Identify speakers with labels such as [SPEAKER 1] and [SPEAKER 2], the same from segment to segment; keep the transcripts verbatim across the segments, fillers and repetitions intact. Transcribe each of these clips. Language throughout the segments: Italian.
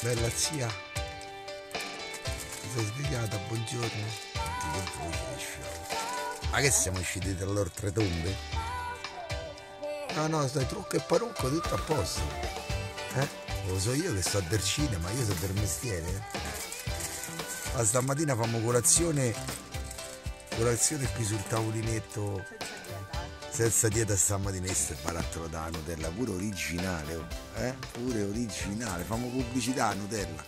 [SPEAKER 1] Bella zia, ti sei svegliata, buongiorno. Ti che voce esce? Ma che siamo usciti dall'oltretombe? No, no, stai trucco e parrucco, tutto a posto. Eh? Lo so io che so del cinema, io so del mestiere. Eh? Ma stamattina famo colazione, colazione qui sul tavolinetto. Senza dieta stamattina, questo è barattolo da Nutella, pure originale, oh. eh? Pure originale, famo pubblicità a Nutella.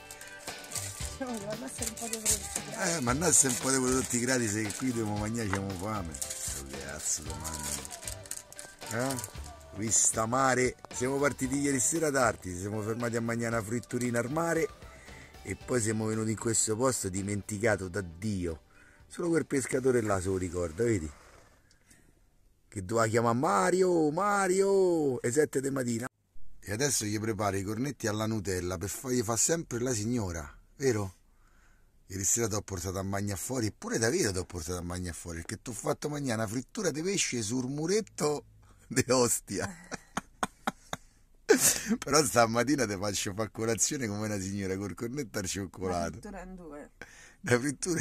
[SPEAKER 1] Eh, ma andasse un po' di prodotti gratis che qui dobbiamo mangiare, abbiamo fame. Oh, che cazzo domani. Eh? Vista mare, siamo partiti ieri sera tardi, ci siamo fermati a mangiare una fritturina al mare e poi siamo venuti in questo posto dimenticato da Dio. Solo quel pescatore là se lo ricorda, vedi? Che doveva chiamare Mario, Mario, alle sette di mattina. E adesso gli preparo i cornetti alla Nutella per fargli fa sempre la signora, vero? Ieri sera ti ho portato a mangiare fuori, eppure davvero ti ho portato a mangiare fuori, perché ti ho fatto mangiare una frittura di pesce sul muretto di Ostia. Però stamattina ti faccio fare colazione come una signora col cornetto al cioccolato. La frittura in due. La frittura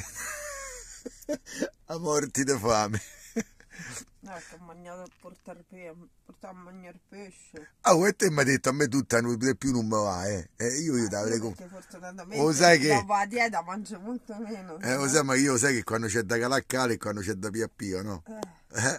[SPEAKER 1] a morti di fame.
[SPEAKER 2] No, che ho mangiato a portare, portare a mangiare pesce.
[SPEAKER 1] Ah, e te mi hai detto a me tutta più non mi va, eh. eh io io
[SPEAKER 2] ah,
[SPEAKER 1] t'avrei
[SPEAKER 2] com... fortunatamente
[SPEAKER 1] lo sai che
[SPEAKER 2] dopo la dieta mangio molto meno.
[SPEAKER 1] Eh, lo sai, ma io sai che quando c'è da calaccare e quando c'è da piappio, no? Eh. eh.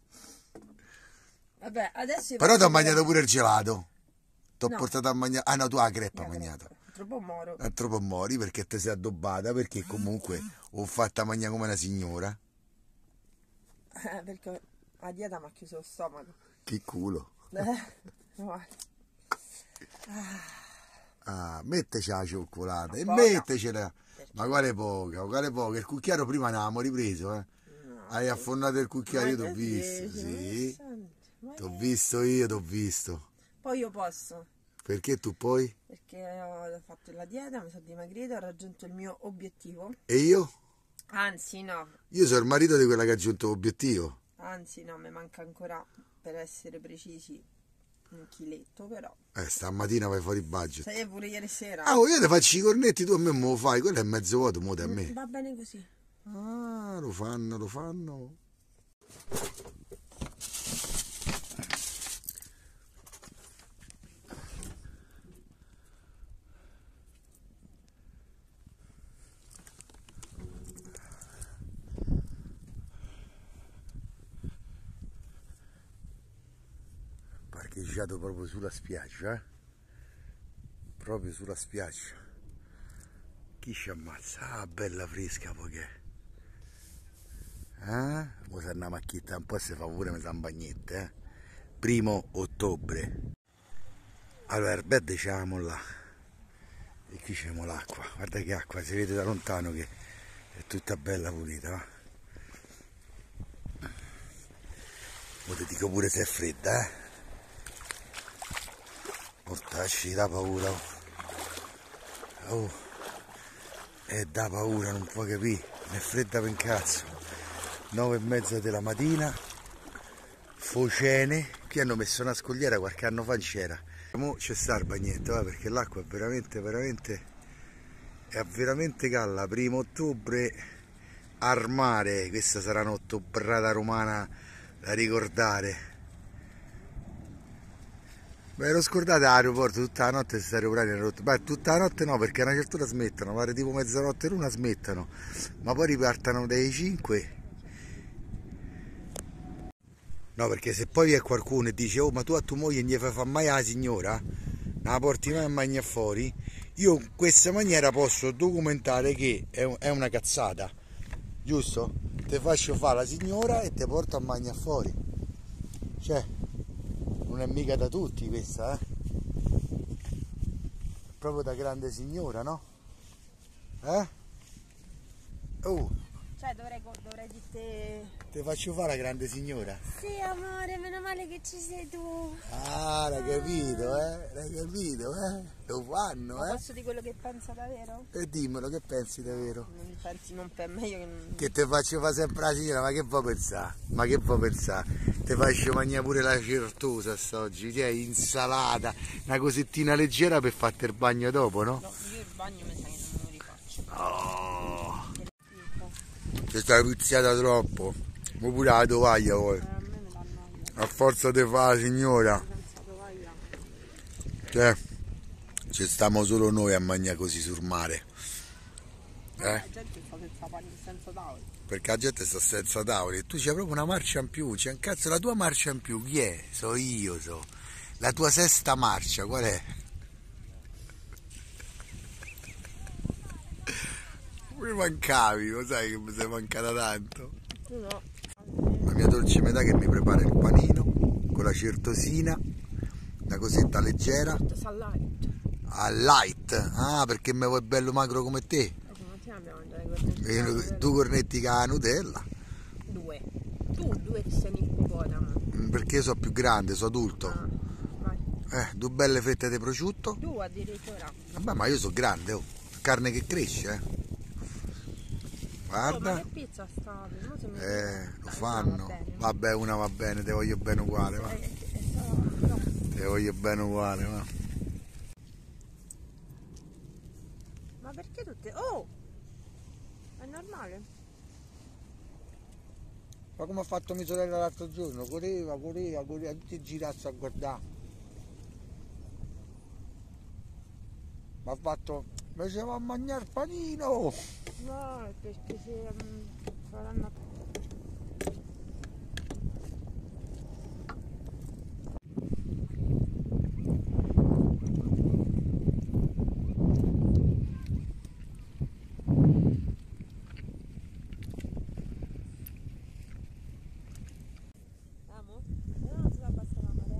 [SPEAKER 2] Vabbè, adesso
[SPEAKER 1] però ti ho mangiato pure il gelato. Ti ho
[SPEAKER 2] no.
[SPEAKER 1] portato a mangiare. Ah no, tu la creppa hai mangiato.
[SPEAKER 2] Troppo moro.
[SPEAKER 1] È troppo mori perché ti sei addobbata, perché comunque ho fatta mangiare come una signora.
[SPEAKER 2] Eh, perché la dieta mi ha chiuso lo stomaco.
[SPEAKER 1] Che culo.
[SPEAKER 2] Eh,
[SPEAKER 1] ah, metteci la cioccolata
[SPEAKER 2] ma
[SPEAKER 1] e
[SPEAKER 2] poca.
[SPEAKER 1] mettecela. Ma quale poca, quale poca. Il cucchiaio prima ne avevamo ripreso, eh. No, hai affondato il cucchiaio, io t'ho visto. Sì. T'ho visto io, t'ho visto.
[SPEAKER 2] Poi io posso.
[SPEAKER 1] Perché tu puoi?
[SPEAKER 2] Perché ho fatto la dieta, mi sono dimagrita, ho raggiunto il mio obiettivo.
[SPEAKER 1] E io?
[SPEAKER 2] Anzi no.
[SPEAKER 1] Io sono il marito di quella che ha raggiunto l'obiettivo.
[SPEAKER 2] Anzi no, mi manca ancora, per essere precisi, un chiletto però.
[SPEAKER 1] Eh, stamattina vai fuori budget.
[SPEAKER 2] Sai pure ieri sera.
[SPEAKER 1] Ah, oh, io ti faccio i cornetti, tu a me me lo fai, quello è mezzo vuoto, mo' a me.
[SPEAKER 2] Va bene così.
[SPEAKER 1] Ah, lo fanno, lo fanno. Parcheggiato proprio sulla spiaggia, eh? Proprio sulla spiaggia. Chi ci ammazza? Ah, bella fresca poi che eh? Mo se una macchietta un po' si fa pure me san bagnette, eh? Primo ottobre. Allora il bed diciamo là. E qui c'è l'acqua. Guarda che acqua, si vede da lontano che è tutta bella pulita, va? Mo ti dico pure se è fredda, eh? Portacci da paura, oh. oh, è da paura, non puoi capire, è fredda per cazzo. Nove e mezza della mattina, focene, qui hanno messo una scogliera qualche anno fa c'era. Mo c'è sta il bagnetto, eh, perché l'acqua è veramente, veramente, è veramente calda. Primo ottobre al mare, questa sarà un'ottobrata romana da ricordare. Mi ero scordato all'aeroporto, tutta la notte questi aeroplani hanno rotto. Beh, tutta la notte no, perché a una certa ora smettono, pare tipo mezzanotte l'una smettono, ma poi ripartano dai cinque. No, perché se poi vi è qualcuno e dice oh ma tu a tua moglie non gli fai fare mai la signora, non la porti mai a mangiare fuori, io in questa maniera posso documentare che è una cazzata, giusto? Ti faccio fare la signora e ti porto a mangiare fuori. Cioè, non è mica da tutti questa, eh? Proprio da grande signora, no? Eh? Oh!
[SPEAKER 2] Cioè dovrei, dovrei dirti...
[SPEAKER 1] Ti faccio fare la grande signora?
[SPEAKER 2] Sì, amore, meno male che ci sei tu.
[SPEAKER 1] Ah, l'hai capito, eh? L'hai capito, eh? Lo fanno,
[SPEAKER 2] Ma
[SPEAKER 1] eh?
[SPEAKER 2] posso dire quello che pensa davvero?
[SPEAKER 1] E dimmelo, che pensi davvero?
[SPEAKER 2] Non pensi, non per meglio che non...
[SPEAKER 1] Che ti faccio fare sempre la signora, ma che vuoi pensare? Ma che vuoi pensare? Ti faccio mangiare pure la certosa oggi, cioè insalata, una cosettina leggera per farti il bagno dopo, no?
[SPEAKER 2] No, io il bagno mi sa che non me lo rifaccio.
[SPEAKER 1] Oh, ti stai pizziata troppo, ma pure la tovaglia poi.
[SPEAKER 2] Eh, a me mi dà noia.
[SPEAKER 1] A forza di fare la signora,
[SPEAKER 2] Senza tovaglia.
[SPEAKER 1] cioè, ci stiamo solo noi a mangiare così sul mare. Eh?
[SPEAKER 2] La gente sta senza pani, senza tavoli.
[SPEAKER 1] Perché la gente sta senza tavoli e tu c'hai proprio una marcia in più, c'è un cazzo, la tua marcia in più, chi è? So io, so. La tua sesta marcia, qual è? Mi mancavi, lo sai che mi sei mancata tanto?
[SPEAKER 2] No.
[SPEAKER 1] La mia dolce metà che mi prepara il panino con la certosina, una cosetta leggera,
[SPEAKER 2] Sa light.
[SPEAKER 1] a light, ah perché mi vuoi bello magro come te?
[SPEAKER 2] Stamattina abbiamo mangiato i cornetti.
[SPEAKER 1] E due cornetti con la Nutella.
[SPEAKER 2] Due. Tu, due che sei un ippopotamo.
[SPEAKER 1] Perché io sono più grande, sono adulto.
[SPEAKER 2] Ah, vai.
[SPEAKER 1] Eh, due belle fette di prosciutto.
[SPEAKER 2] Tu addirittura.
[SPEAKER 1] Vabbè, ma io sono grande, oh. Carne che cresce, eh. Guarda.
[SPEAKER 2] Oh, ma che pizza sta? Non so se mi-
[SPEAKER 1] Eh, lo
[SPEAKER 2] Dai,
[SPEAKER 1] fanno.
[SPEAKER 2] va bene.
[SPEAKER 1] Vabbè, una va bene, te voglio bene uguale, va.
[SPEAKER 2] Eh, eh, eh, sta- no.
[SPEAKER 1] Te voglio bene uguale, va.
[SPEAKER 2] Ma perché tutte... Oh! È normale?
[SPEAKER 1] Ma come ha fatto mia sorella l'altro giorno? Correva, correva, correva, tutti girazzi a guardare. Ma ha fatto, mi diceva a mangiare il panino!
[SPEAKER 2] No, è perché se um, faranno... Amo? Però non si va a abbassare la marea.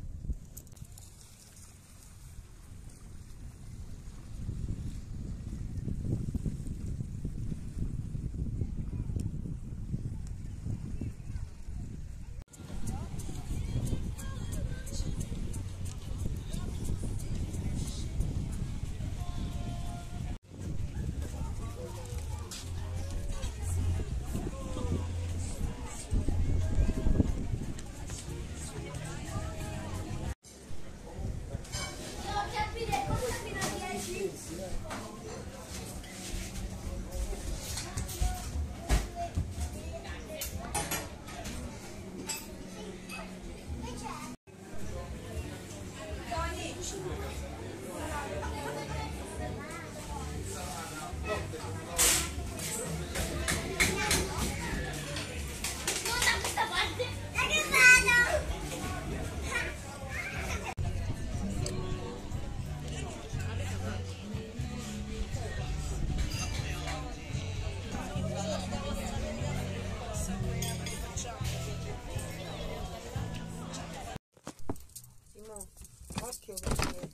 [SPEAKER 2] Simo, occhio perché...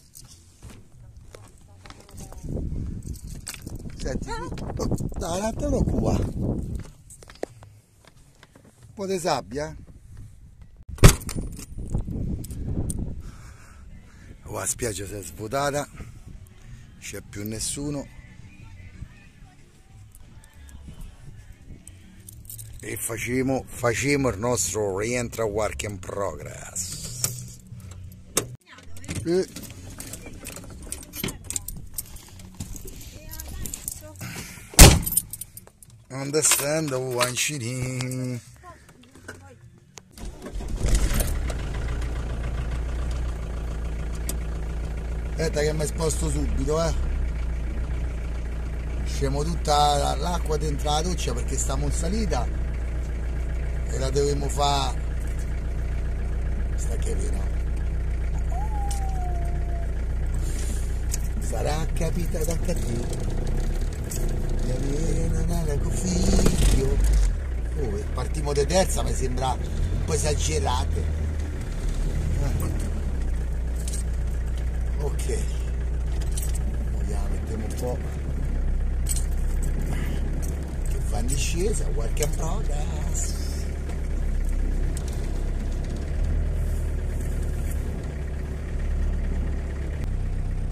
[SPEAKER 1] Senti, oh, dai, un attimo qua. Un po' di sabbia. Oh, la spiaggia si è svuotata, non c'è più nessuno. E facciamo, facciamo il nostro rientro work in progress. E... Understand, oh, ancini. Aspetta che mi sposto subito, eh. Scemo tutta l'acqua dentro la doccia perché stiamo in salita e la dovremmo fare. Sta che vino. Sarà capita da cattivo di avere una nana con figlio. Oh, partiamo di terza, mi sembra un po' esagerato. Eh. Ok, ora mettiamo un po' che fa in discesa, work in progress.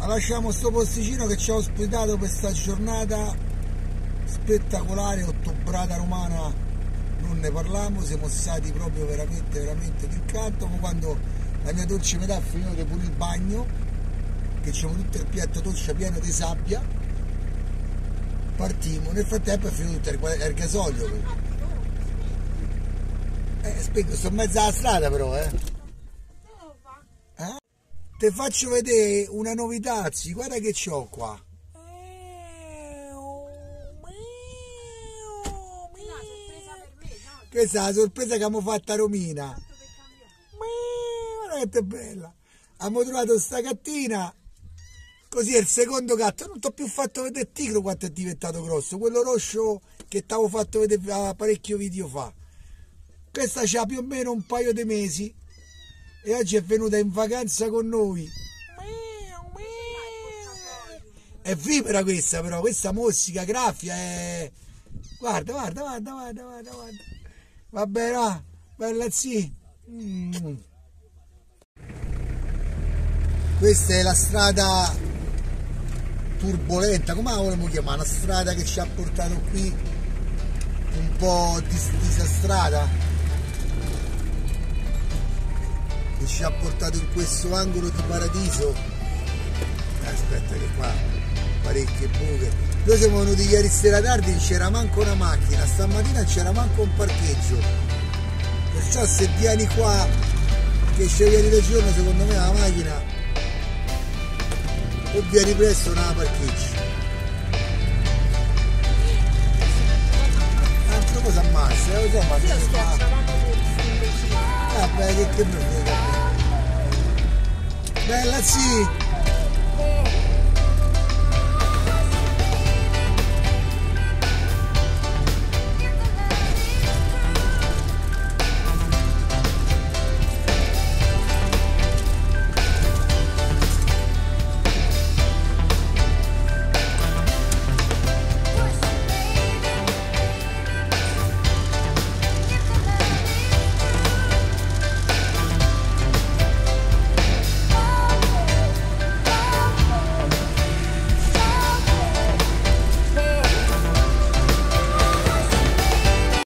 [SPEAKER 3] Ma lasciamo sto posticino che ci ha ospitato per questa giornata spettacolare, ottobrata romana, non ne parliamo, siamo stati proprio veramente veramente d'incanto. Ma quando la mia dolce metà ha finito di pulire il bagno, che c'è tutto il piatto doccia pieno di sabbia, partimo. Nel frattempo è finito tutto il gasolio. Eh, spiego, sto in mezzo alla strada però, eh. eh? Ti faccio vedere una novità, zi, guarda che c'ho qua. Questa è la sorpresa che abbiamo fatto a Romina. Guarda che bella. Abbiamo trovato sta gattina. Così è il secondo gatto. Non ti ho più fatto vedere il tigro quanto è diventato grosso. Quello rosso che ti avevo fatto vedere parecchio video fa. Questa c'ha più o meno un paio di mesi. E oggi è venuta in vacanza con noi. È vipera questa però. Questa mossica, graffia. È... Guarda, guarda, guarda, guarda, guarda, guarda. Vabbè, va. Bella zì. Mm. Questa è la strada turbolenta, come la vogliamo chiamare? Una strada che ci ha portato qui un po' dis disastrata, che ci ha portato in questo angolo di paradiso. Aspetta che qua parecchie buche. Noi siamo venuti ieri sera tardi, non c'era manco una macchina, stamattina non c'era manco un parcheggio, perciò se vieni qua che scegli di giorno, secondo me la macchina o vieni presto non la parcheggi. Altra cosa ammazza, lo so, ma
[SPEAKER 2] Io schiacciavamo tutti.
[SPEAKER 3] vabbè, che che mi frega. Bella sì!